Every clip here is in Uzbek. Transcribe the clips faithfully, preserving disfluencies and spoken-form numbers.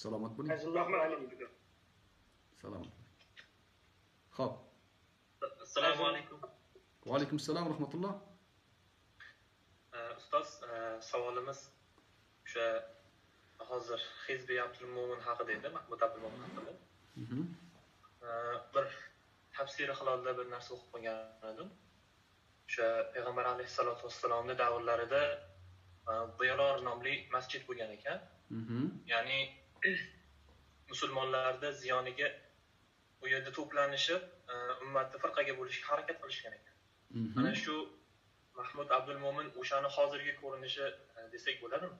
Salomat bo'ling. Salomat. Xo'p. Assalomu alaykum. Va alaykum assalom va rahmatulloh. Ustoz, savolimiz o'sha hozir Hizbi Abdul Mo'min haqida edi, Mahmud Abdul Mo'min haqida. Mhm. Bir tafsiri hilolda bir narsa o'qib qolgan edim. O'sha payg'ambar alayhisolatu vassalomning davrlarida Dirar nomli masjid bo'lgan ekan. Mhm. Ya'ni musulmonlarda ziyoniga u yerda to'planishib, ummatni firqaga bo'lishga harakat qilishgan ekan. Mana shu Mahmud Abdul Mo'min o'shani hozirgi ko'rinishi desak bo'ladimi?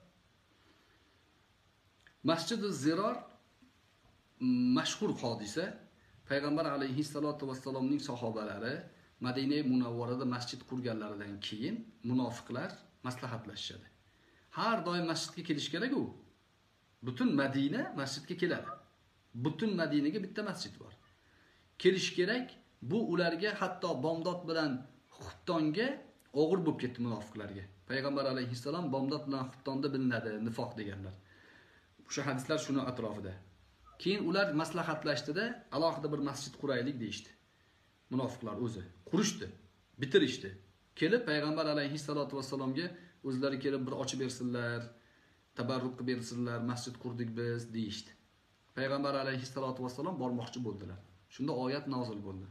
Masjid Ziror mashhur hodisa. Payg'ambar alayhissalatu vassalomning sahobalari Madina Munavvarada masjid qurganlaridan keyin munofiqlar maslahatlashishadi. Har doim masjidga kelish kerak u. Butun Madina masjidga keladi. Butun Madinaga bitta masjid bor. Kelish kerak. Bu ularga hatto bomdod bilan xuftonga og'ir bo'lib ketdi munofiqlarga. Payg'ambar alayhissalom bomdod bilan xuftonda bilinadi, nifoq deganlar. O'sha hadislar shuni atrofida. Keyin ular maslahatlashdida, alohida bir masjid quraylik deyishdi. Munofiqlar o'zi qurishdi, bitirishdi. Kelib payg'ambar alayhissalatu vassalomga o'zlari kelib bir ochib bersinlar, tabarruk qilib bersinlar, masjid qurdik biz deyishdi. Payg'ambar alayhissalatu vassalom bormoqchi bo'ldilar. Shunda oyat nozil bo'ldi.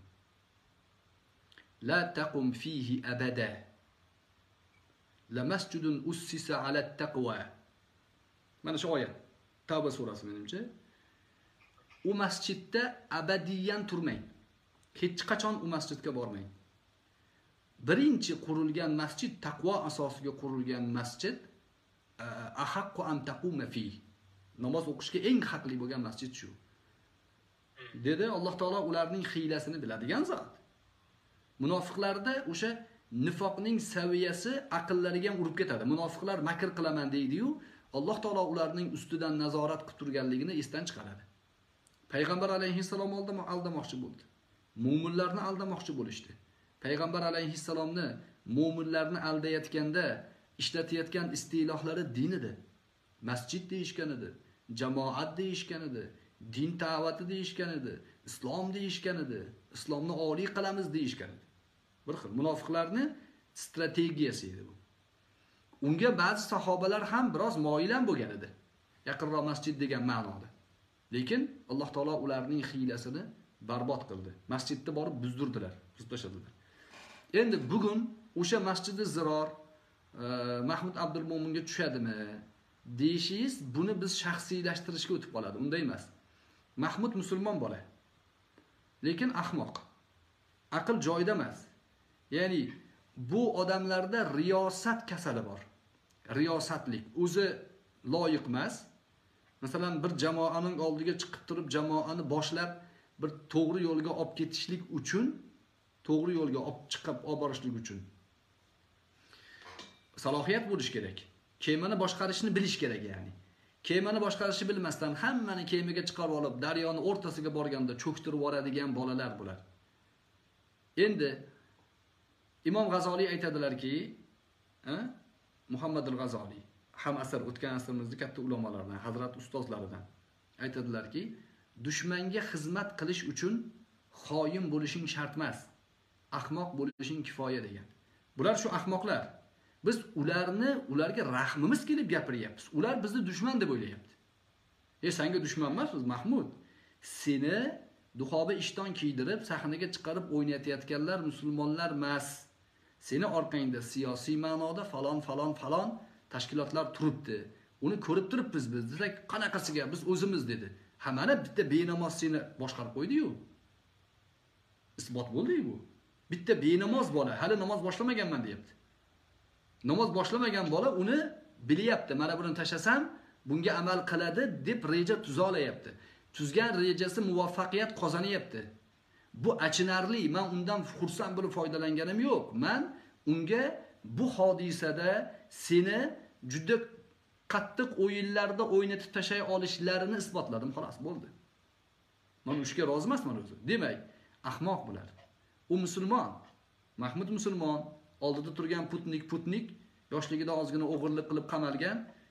La taqum fihi abada. La masjidun ussisa ala taqwa. Mana shu oyat. Tavba surasi menimcha. U masjidda abadiyan turmang. Hech qachon u masjidga bormang. Birinchi qurilgan masjid taqvo asosiga qurilgan masjid, ahaqqu an taquma fi. Namoz o'qishga eng haqli bo'lgan masjid shu. Dedi Alloh taolo ularning hiylasini biladigan zot. Munofiqlarda o'sha nifoqning saviyasi aqllariga urib ketadi. Munofiqlar makr qilaman deydi-yu, Alloh taolo ularning ustidan nazorat qilib turganligini esdan chiqaradi. Payg'ambar alayhissalom aldamoqchi bo'ldi. Mo'minlarni aldamoqchi bo'lishdi. Payg'ambar alayhissalomni mo'minlarni aldayotganda ishlatayotgan istilohlari din edi. Masjid deyishgan edi, jamoat deyishgan edi, din da'vati deyishgan edi, islom deyishgan edi, islomni oliy qilamiz deyishgan edi. Bir xil munofiqlarni strategiyasi edi bu. Unga ba'zi sahobalar ham biroz moyilan bo'lgan edi. Yaqinroq masjid degan ma'noda. Lekin Alloh taolo ularning hiylasini barbod qildi. Masjidga borib buzdirdilar, buzlashadilar. Endi bugun o'sha masjidi Ziror Mahmud Abdul Mo'minga tushadimi deyishingiz, buni biz shaxsiylashtirishga o'tib qoladi. Unday emas. Mahmud musulmon bola. Lekin ahmoq. Aql joyida emas. Ya'ni bu odamlarda riyosat kasali bor. Riyosatlik o'zi loyiq emas. Masalan, bir jamoaning oldiga chiqib turib, jamoani boshlab bir to'g'ri yo'lga olib ketishlik uchun, to'g'ri yo'lga olib chiqib olib borishlik uchun salohiyat bo'lish kerak. Kemani boshqarishni bilish kerak, ya'ni. Kemani boshqarishni bilmasdan hammani kemaga chiqarib olib, daryoni o'rtasiga borganda cho'ktirib yuboradigan bolalar bular. Endi Imom G'azoliy aytadilarki, ha? Muhammad al-G'azoliy ham asar o'tgan asrimizning katta ulamolardan, hazrat ustozlaridan aytadilarki, dushmanga xizmat qilish uchun xoin bo'lishing shart emas, ahmoq bo'lishing kifoya degan. Bular shu ahmoqlar. Biz ularni, ularga rahmimiz kelib gapiryapmiz. Ular bizni dushman deb o'ylayapti. E senga dushman emasmiz, Mahmud. Seni duxoba ishton kiydirib, sahnaga chiqarib o'ynatayotganlar musulmonlar emas. Seni orqangda siyosiy ma'noda falon falon falon tashkilotlar turibdi. Uni ko'rib turibmiz biz. Desak, qanaqasiga biz o'zimiz dedi. Ha mana bitta benamoz seni boshqarib qo'ydi-yu. Isbot bo'ldi-yu bu. Bitta benamoz bola hali namoz boshlamaganman deyapti. Namoz boshlamagan bola uni bilyapti. Mana buni tashasam bunga amal qiladi deb reja tuza olayapti. Tuzgan rejasi muvaffaqiyat qozonyapti. Bu achinarli. Men undan xursand bo'lib foydalanganim yo'q. Men unga bu hodisada seni juda qattiq o'yinlarda o'ynatib tashay olishlarini isbotladim, xolos bo'ldi. Men ushga rozi emasman o'zi. Demak, ahmoq bular. U musulmon. Mahmud musulmon. Oldida turgan putnik putnik, yoshligida ozgina o'g'irlik qilib qamalgan,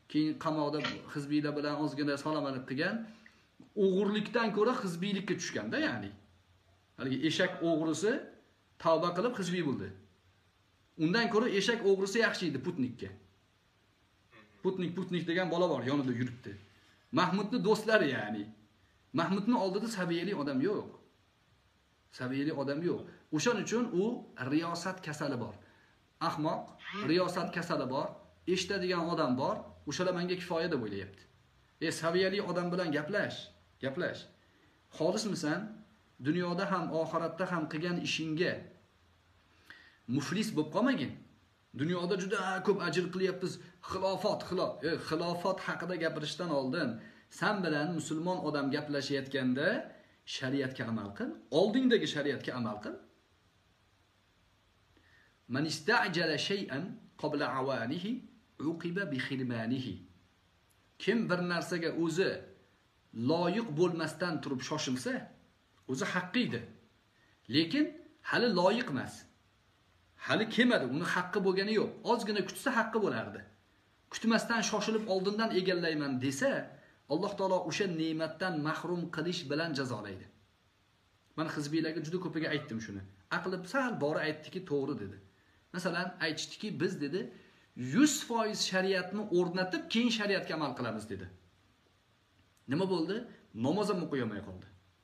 keyin qamoqda hizbiylar bilan ozgina salom-alik qilgan, o'g'irlikdan ko'ra hizbiylikka tushganda, ya'ni haligi eshak o'g'risi tavba qilib hizbiy bo'ldi. Undan ko'ra eshak o'g'risi yaxshi edi Putnikka. Putnik Putnik degan bola bor, yonida yuribdi. Mahmudning do'stlari, ya'ni Mahmudning oldida saviyali odam yo'q. Saviyali odam yo'q. O'shaning uchun u riyosat kasali bor. Ahmoq, riyosat kasali bor, eshitadigan odam bor, o'shalar menga kifoya deb o'ylayapti. E, saviyali odam bilan gaplash, gaplash. Xolismisan? Dunyoda ham, oxiratda ham qilgan ishingga muflis bo'lib qolmagin. Dunyoda juda ko'p ajr qilyapmiz, xilofat, xilof, e, xilofat haqida gapirishdan oldin sen bilan musulmon odam gaplashayotganda shariatga amal qil, oldingdagi shariatga amal qil. Man ista'jala shay'an qabla awanihi uqiba bi khirmanihi. Kim bir narsaga o'zi loyiq bo'lmasdan turib shoshilsa, o'zi haqqi edi. Lekin hali loyiq emas. Hali kelmadi, uni haqqi bo'lgani yo'q. Ozgina kutsa haqqi bo'lardi. Kutmasdan shoshilib oldindan egallayman desa, Alloh taolo o'sha ne'matdan mahrum qilish bilan jazolaydi. Men hizbiylarga juda ko'piga aytdim shuni. Aqli sal bori aytdiki, to'g'ri dedi. Masalan, aytishdiki, biz dedi yuz foiz shariatni o'rnatib, keyin shariatga amal qilamiz dedi. Nima bo'ldi? Namoz ham o'qiy olmay qoldi.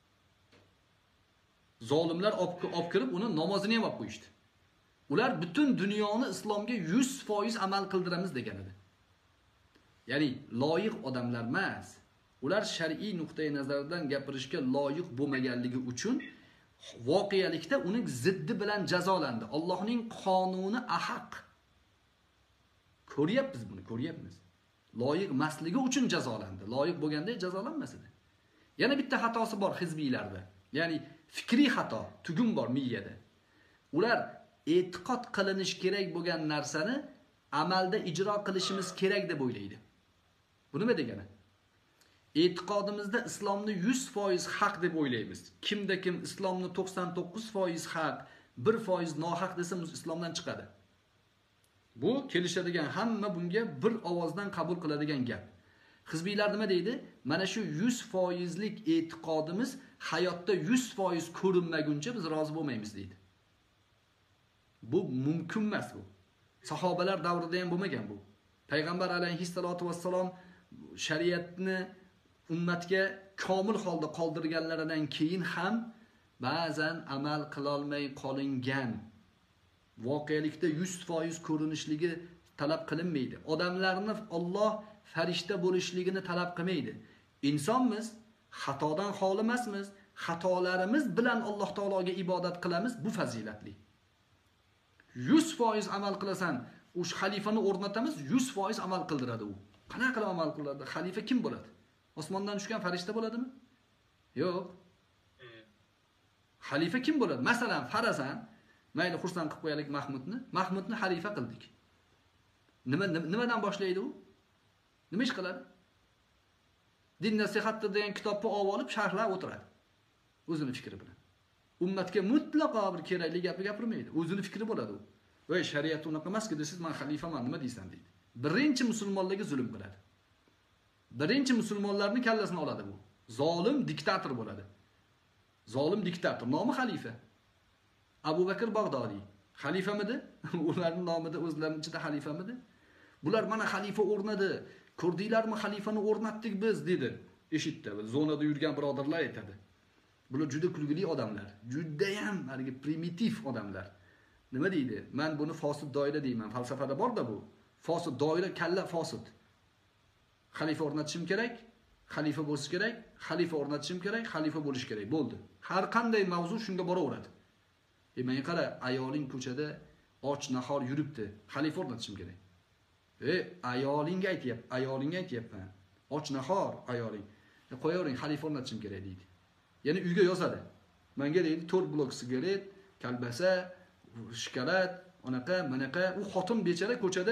Zolimlar olib kirib uni namozini ham olib qo'yishdi. Ular butun dunyoni islomga yuz foiz amal qildiramiz degan edi. Ya'ni loyiq odamlar emas. Ular shar'iy nuqtai nazardan gapirishga loyiq bo'lmaganligi uchun voqealikda uning ziddi bilan jazolandi. Allohning qonuni ahaq. Ko'ryapmiz buni, ko'ryapmiz. Loyiq emasligi uchun jazolandi. Loyiq bo'lganda jazolanmas edi. Yana bitta xatosi bor hizbiylarda. Ya'ni fikriy xato, tugum bor miyada. Ular e'tiqod qilinish kerak bo'lgan narsani amalda ijro qilishimiz kerak deb o'ylaydi. Bu nima degani? E'tiqodimizda islomni yuz foiz haq deb o'ylaymiz. Kimda kim islomni to'qson to'qqiz foiz haq, bir foiz nohaq desa, islomdan chiqadi. Bu kelishadigan, hamma bunga bir ovozdan qabul qiladigan gap. Hizbiylar nima deydi? Mana shu yuz foizlik e'tiqodimiz hayotda yuz foiz ko'rinmaguncha biz rozi bo'lmaymiz deydi. Bu mumkin emas bu. Sahobalar davrida ham bo'lmagan bu. Payg'ambar alayhissalatu vassalom shariatni ummatga komil holda qoldirganlaridan keyin ham ba'zan amal qila olmay qolingan. Voqelikda yuz foiz ko'rinishligi talab qilinmaydi. Odamlarni Alloh farishta bo'lishligini talab qilmaydi. Insonmiz, xatodan xoli emasmiz. Xatolarimiz bilan Alloh taologa ibodat qilamiz, bu fazilatli. yuz foiz amal qilasan, o'sha xalifani o'rnatamiz, yuz foiz amal qildiradi u. Qanaqa qilib amal qiladi? Xalifa kim bo'ladi? Osmondan tushgan farishta bo'ladimi? Yo'q. Xalifa kim bo'ladi? Masalan, farasan, mayli xursand qilib qo'yaylik Mahmudni, Mahmudni xalifa qildik. Nima nimadan boshlaydi u? Nima ish qiladi? Din nasihatda degan kitobni olib olib sharhlab o'tiradi. O'zining fikri bilan. Ummatga mutlaqo bir kerakli gapni gapirmaydi. O'zining fikri bo'ladi u. Voy, shariat unaqa emas-ku desiz, men xalifaman, nima deysan deydi. Birinchi musulmonlarga zulm qiladi. Birinchi musulmonlarning kallasini oladi bu. Zolim diktator bo'ladi. Zolim diktator, nomi xalifa. Abu Bakr Bag'dodiy xalifamidi? Ularning nomida o'zlarining ichida xalifamidi? Bular mana xalifa o'rnadi. Ko'rdinglarmi, xalifani o'rnatdik biz dedi. Eshitdi, zonada yurgan birodarlar aytadi. Bular juda kulgili odamlar, juda ham haligi primitiv odamlar. Nima deydi? Men buni fosid doira deyman. Falsafada bor-da bu. Fosid doira, kalla fosid. Xalifa o'rnatishim kerak, xalifa bo'lish kerak, xalifa o'rnatishim kerak, xalifa bo'lish kerak. Bo'ldi. Har qanday mavzu shunga boraveradi. E men qara, ayoling ko'chada och nahor yuribdi. Xalifa o'rnatishim kerak. E, ayolingga aytyapman, ayolingga aytyapman. Och nahor ayoling. E, qo'yavering, xalifa o'rnatishim kerak deydi. Ya'ni uyga yozadi. Menga deydi to'rt blok sigaret, kalbasa, shikolat, onaqa, manaqa. U xotin bechara ko'chada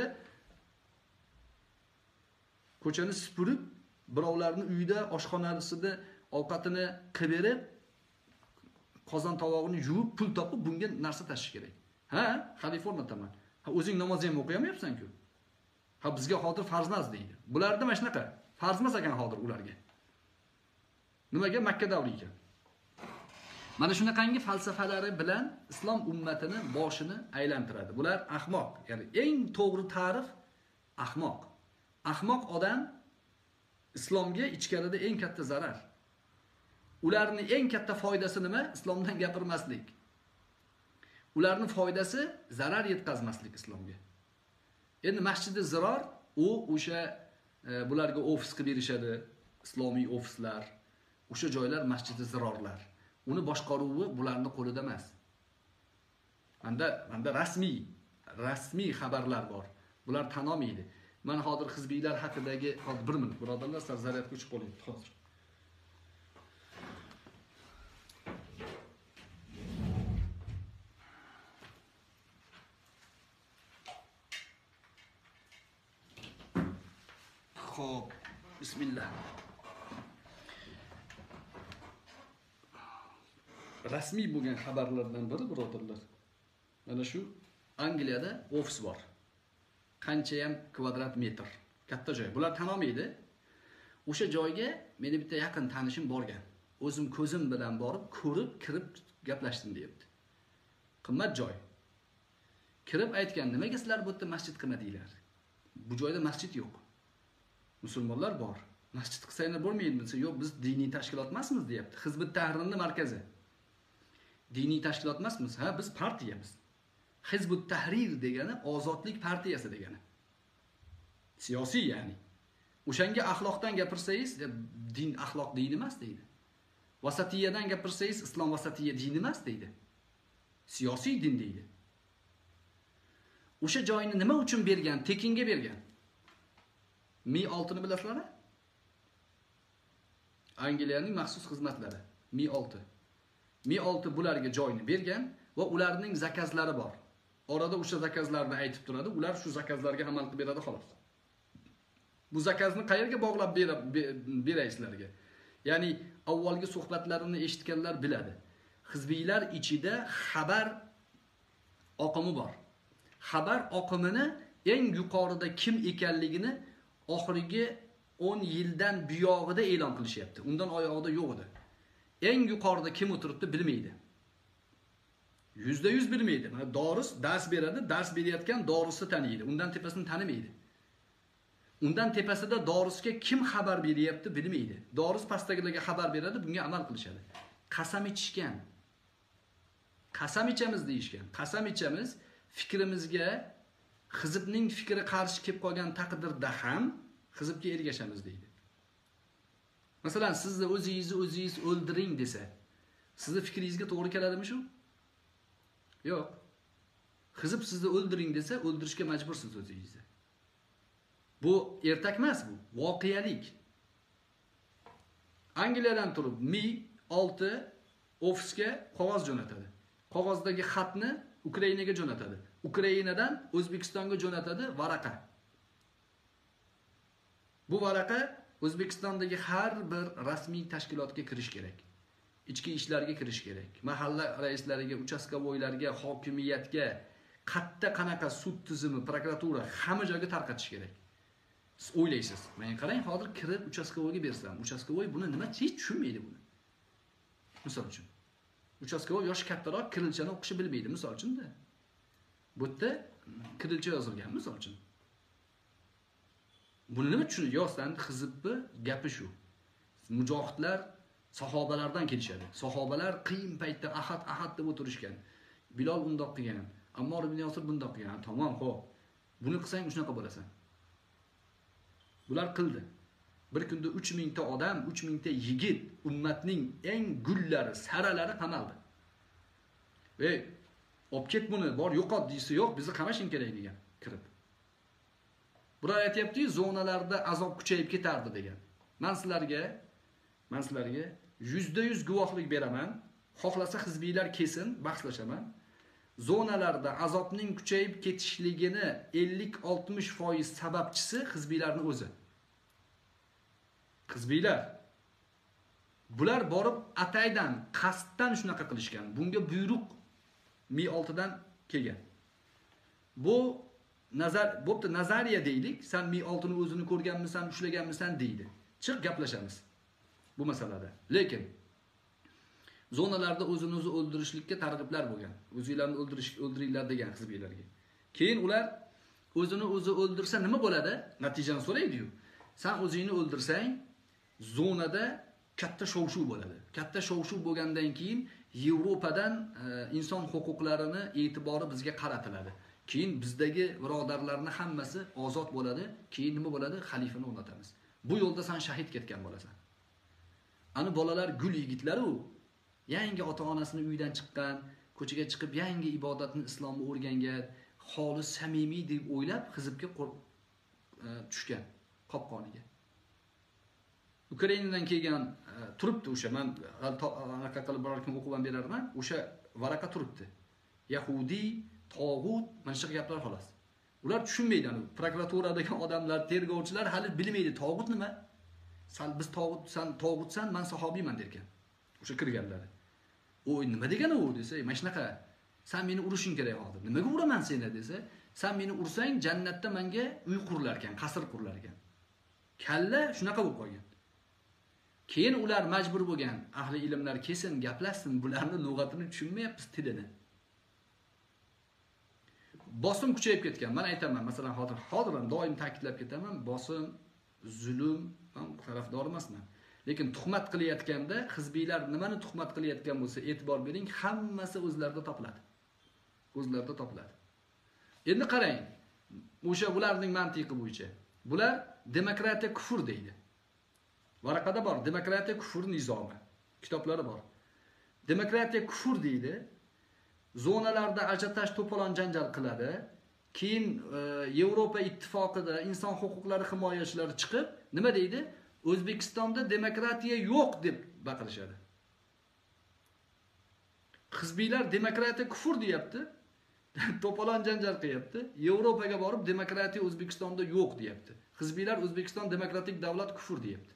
ko'chani supurib, birovlarning uyida, oshxonasida ovqatini qilib berib, qozon tovog'ini yuvib, pul topib, bunga narsa tashish kerak. Ha, xalifa o'rnataman. Ha, o'zing namozni ham o'qiyamayapsan-ku. Ha bizga hozir farz emas deydi. Bularda mana shunaqa. Farz emas ekan hozir ularga. Nimaga Makka davri ekan? Mana shunaqangi falsafalari bilan islom ummatini boshini aylantiradi. Bular ahmoq. Ya'ni eng to'g'ri ta'rif ahmoq. Ahmoq odam islomga ichkarida eng katta zarar. Ularning eng katta foydasi nima? Islomdan gapirmaslik. Ularning foydasi zarar yetkazmaslik islomga. Endi masjidi ziror u o'sha e, bularga ofis qilib berishadi, islomiy ofislar, o'sha joylar masjidi zirorlar. Uni boshqaruvi bularning qo'lida emas. Manda manda rasmiy, rasmiy xabarlar bor. Bular tan olmaydi. Men hozir hizbiylar haqidagi hozir bir minut birodarlar zaryadga o'chib qo'ying hozir. Xo'p, bismillah. Rasmiy bo'lgan xabarlardan biri birodarlar. Mana shu Angliyada ofis bor. Qancha ham kvadrat metr. Katta joy. Bular tan olmaydi. O'sha joyga meni bitta yaqin tanishim borgan. O'zim ko'zim bilan borib, ko'rib, kirib gaplashdim deyapti. Qimmat joy. Kirib aytgan, nimaga sizlar bu yerda masjid qilmadinglar? Bu joyda masjid yo'q. Musulmonlar bor. Masjid qilsanglar bo'lmaydi desa, yo'q, biz diniy tashkilot emasmiz deyapti. Hizbut Tahrirning markazi. Diniy tashkilot emasmiz. Ha, biz partiyamiz. Hizbut Tahrir degani ozodlik partiyasi degani. Siyosiy ya'ni. O'shanga axloqdan gapirsangiz, din axloq din emas deydi. Vasatiyadan gapirsangiz, islom vasatiya din emas deydi. Siyosiy din deydi. O'sha joyni nima uchun bergan? Tekinga bergan. Mi oltini bilasizlarmi? Angliyaning maxsus xizmatlari. Mi olti. Mi olti bularga joyni bergan va ularning zakazlari bor. Orada o'sha zakazlarni aytib turadi, ular shu zakazlarga amal qilib beradi xolos. Bu zakazni qayerga bog'lab beraysizlarga? Ya'ni avvalgi suhbatlarimni eshitganlar biladi. Hizbiylar ichida xabar oqimi bor. Xabar oqimini eng yuqorida kim ekanligini oxirgi o'n yildan buyog'ida e'lon qilishyapti. Undan oyog'ida yo'q edi. Eng yuqorida kim o'tiribdi bilmaydi. Yüzde yüz bilmaydi. Mana Doris dars beradi, dars berayotgan Dorisni taniydi. Undan tepasini tanimaydi. Undan tepasida Dorisga kim xabar beryapti bilmaydi. Doris pastdagilarga xabar beradi, bunga amal qilishadi. Qasam ichishgan. Qasam ichamiz deyishgan. Qasam ichamiz fikrimizga Hizbning fikri qarshi kelib qolgan taqdirda ham Hizbga ergashamiz deydi. Masalan, sizni o'zingizni o'zingiz o'ldiring desa, sizni fikringizga to'g'ri keladimi shu? Yo'q. Hizb sizni o'ldiring desa, o'ldirishga majbursiz o'zingizni. Bu ertak emas bu, voqealik. Angliyadan turib Mi olti ofisga qog'oz jo'natadi. Qog'ozdagi xatni Ukrainaga jo'natadi. Ukrainadan O'zbekistonga jo'natadi varaqa. Bu varaqa O'zbekistondagi har bir rasmiy tashkilotga kirish kerak. Ichki ishlarga kirish kerak. Mahalla raislariga, uchastkavoylarga, hokimiyatga, qatta qanaqa sud tizimi, prokuratura hamma joyga tarqatish kerak. Siz o'ylaysiz, men qarang, hozir kirib uchastkavoyga bersam, uchastkavoy buni nima hech tushunmaydi buni. Misol uchun, uchastkavoy yoshi kattaroq kirilchani o'qishi bilmaydi, misol uchun-da. Bu yerda kirilcha yozilgan, misol uchun. Buni nima tushunadi? Yo'q, san Hizbni gapi shu. Mujohidlar sahobalardan kelishadi. Sahobalar qiyin paytda ahad ahad deb o'tirishgan. Bilol undoq qilgan, Ammor ibn Yosir bundoq qilgan. Tamam, xo'p. Buni qilsang shunaqa bo'lasan. Bular qildi. Bir kunda uch ming ta odam, uch ming ta yigit, ummatning eng gullari, saralari qamaldi. Ey, olib ket buni, bor yo'qot deysa, yo'q, bizni qamashing kerak degan, kirib. Bular aytayapti-ku, zonalarda azob kuchayib ketardi degan. Men sizlarga, men sizlarga yuzda yuz guvohlik beraman. Xohlasa hizbiylar kesin, bahslashaman. Zonalarda azobning kuchayib ketishligini ellik oltmish foiz sababchisi hizbiylarning o'zi. Hizbiylar bular borib ataydan, qasddan shunaqa qilishgan. Bunga buyruq Mi oltidan kelgan. Bu nazar bo'pti, nazariya deylik. Sen mi oltini o'zini ko'rganmisan, ushlaganmisan deydi. Chiq gaplashamiz bu masalada. Lekin zonalarda o'zini o'zi o'ldirishlikka targ'iblar bo'lgan. O'zinglarni o'ldirish o'ldiringlar degan hizbiylarga. Keyin ular o'zini o'zi o'ldirsa nima bo'ladi? Natijani so'raydi-yu. Sen o'zingni o'ldirsang, zonada katta shov-shuv bo'ladi. Katta shov-shuv bo'lgandan keyin Yevropadan e, inson huquqlarini e'tibori bizga qaratiladi. Keyin bizdagi birodarlarning hammasi ozod bo'ladi. Keyin nima bo'ladi? Xalifani o'rnatamiz. Bu yo'lda sen shahid ketgan bo'lasan. Ani bolalar gul yigitlar-u, yangi ota-onasini uydan chiqqan, ko'chaga chiqib yangi ibodatni, islomni o'rgangan, xolis, samimiy deb o'ylab hizbga e, tushgan qopqoniga. Ukrainadan kelgan e, turibdi o'sha, men anaqa qilib biror kun o'qib ham berarman, o'sha varaqa turibdi. Yahudi, tog'ut, mana shu gaplar xolos. Ular tushunmaydi, ani prokuraturadagi odamlar, tergovchilar hali bilmaydi tog'ut nima. Sen biz tog'ut, sen tog'utsan, men sahobiyman derkan. O'sha kirganlar. O'y, nima degani u desa, mana shunaqa. Sen meni urishing kerak hozir. Nimaga uraman seni desa, sen meni ursang jannatda menga uy qurilar ekan, qasr qurilar ekan. Kalla shunaqa bo'lib qolgan. Keyin ular majbur bo'lgan, ahli ilmlar kelsin, gaplashsin, bularning lug'atini tushunmayapmiz, tilini. Bosim kuchayib ketgan. Men aytaman, masalan, hozir hozir ham doim ta'kidlab ketaman, bosim, zulm ham tarafdor emasman. Lekin tuhmat qilayotganda, hizbiylar nimani tuhmat qilayotgan bo'lsa, e'tibor bering, hammasi o'zlarida topiladi. O'zlarida topiladi. Endi qarang, o'sha ularning mantiqi bo'yicha. Bular demokratiya kufr deydi. Varaqada bor, demokratiya kufr nizomi. Kitoblari bor. Demokratiya kufr deydi. Zonalarda ajatash, to'polon janjal qiladi. Keyin e, Yevropa ittifoqida inson huquqlari himoyachilari chiqib, nima deydi? O'zbekistonda demokratiya yo'q deb baqirishadi. Hizbiylar demokratiya kufr deyapti. To'polon janjal qilyapti. Yevropaga borib demokratiya O'zbekistonda yo'q deyapti. Hizbiylar O'zbekiston demokratik davlat kufr deyapti.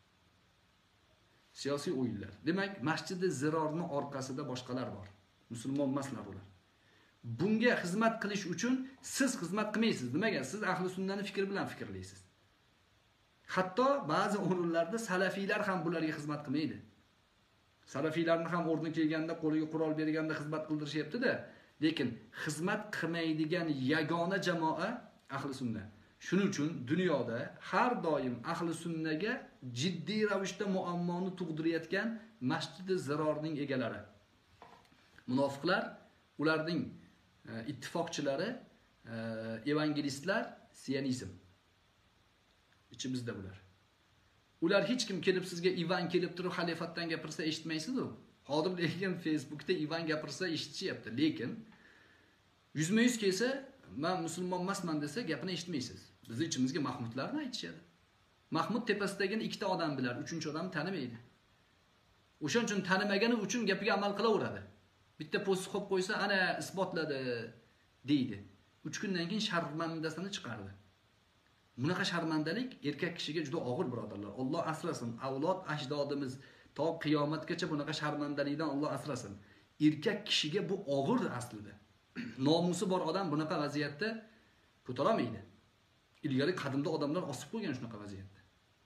Siyosiy o'yinlar. Demak, Masjidi Zirorning orqasida boshqalar bor. Musulmon emaslar ular. Bunga xizmat qilish uchun siz xizmat qilmaysiz. Nimaga? Siz ahli sunnani fikri bilan fikrlaysiz. Hatto ba'zi o'rinlarda salafiylar ham bularga xizmat qilmaydi. Salafiylarni ham o'rni kelganda, qo'liga qurol berganda xizmat qildirishyapti-da, lekin xizmat qilmaydigan yagona jamoa ahli sunna. Shuning uchun dunyoda har doim ahli sunnaga jiddiy ravishda muammoni tug'dirayotgan Masjidi Zirorning egalari. Munofiqlar, ularning e, ittifoqchilari, e, evangelistlar, sionizm. İçimizde bular. Ular hech kim kelib sizga Ivan kelib turib xalifatdan gapirsa eshitmaysiz-ku. Hozir lekin Facebookda Ivan gapirsa eshitishyapti, lekin yuzma yuz kelsa, men musulmon emasman desa gapini eshitmaysiz. Bizni ichimizga Mahmudlarni aytishadi. Mahmud tepasidagini ikkita odam bilar, uchinchi odam tanimaydi. O'shaning uchun tanimagani uchun gapiga amal qilaveradi. Bitta post qo'yib qo'ysa, ana isbotladi deydi. uch kundan keyin sharmandasini chiqardi. Bunaqa sharmandalik erkak kishiga juda og'ir, birodarlar. Alloh asrasin. Avlod ajdodimiz to qiyomatgacha bunaqa sharmandalikdan Alloh asrasin. Erkak kishiga bu og'ir aslida. Nomusi bor odam bunaqa vaziyatda ko'taramaydi. Ilgari qadimda odamlar osib qo'ygan shunaqa vaziyatda.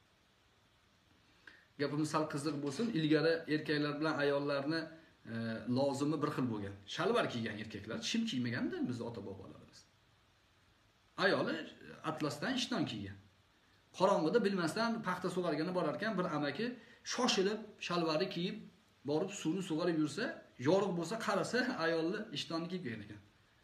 Gapimiz sal qiziq bo'lsin. Ilgari erkaklar bilan ayollarni e, lozimi bir xil bo'lgan. Shalvar kiygan erkaklar shim kiymaganda bizning ota-bobolarimiz. Ayoli atlasdan ishton kiygan. Qorong'ida bilmasdan paxta sug'argani borar ekan, bir amaki shoshilib shalvari kiyib borib suvni sug'arib yursa, yorug' bo'lsa qarasa ayolni ishtonni kiygan ekan.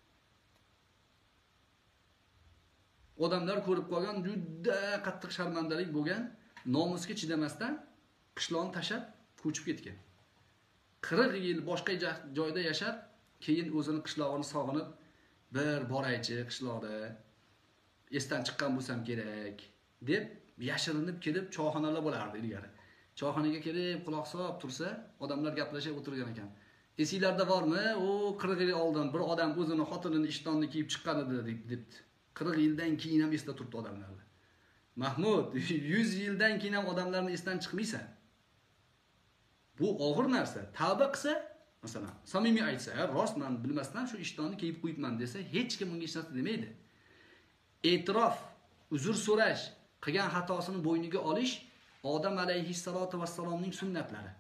Odamlar ko'rib qolgan, juda qattiq sharmandalik bo'lgan, nomusga chidamasdan qishloqni tashab ko'chib ketgan. qirq yil boshqa joyda yashab, keyin o'zini qishlog'ini sog'inib, bir boraychi qishloqda esdan chiqqan bo'lsam kerak deb yashirinib kelib choyxonalar bo'lardi ilgari. Choyxonaga kelib quloq solib tursa, odamlar gaplashib o'tirgan ekan. Esinglarda bormi? O qirq yil oldin bir odam o'zini xotinini ishtonni kiyib chiqqan edi debdi. qirq yildan keyin ham esda turibdi odamlar. Mahmud, yuz yildan keyin ham odamlarni esdan chiqmaysan. Bu og'ir narsa. Tavba qilsa, masalan, samimiy aytsa, rost men bilmasdan shu ishtonni kiyib qo'yibman desa, hech kim unga hech narsa demaydi. e'tirof, uzr so'rash, qilgan xatosini bo'yniga olish Odam alayhissalotu vassalomning sunnatlari.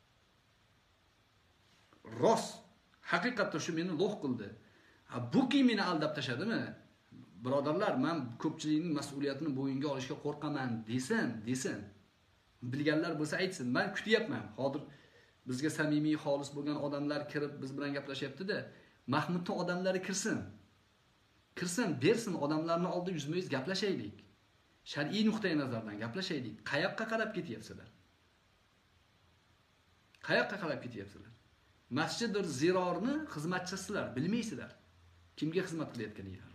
Rost, haqiqatda shu meni lo'q qildi. Ha, bu ki meni aldab tashadimi? Birodarlar, men ko'pchilikning mas'uliyatini bo'yinga olishga qo'rqaman desin, desin. Bilganlar bo'lsa aytsin. Men kutyapman. Hozir bizga samimiy, xolis bo'lgan odamlar kirib biz bilan gaplashyapti-da, Mahmudning odamlari kirsin. Kirsin, bersin, odamlarning oldida yuzma-yuz gaplashaylik. Shar'iy nuqtai nazardan gaplashaylik. Qayoqqa qarab ketyapsizlar? Qayoqqa qarab ketyapsizlar? Masjid-ur Zirorni xizmatchisizlar, bilmaysizlar. Kimga xizmat qilayotganinglar?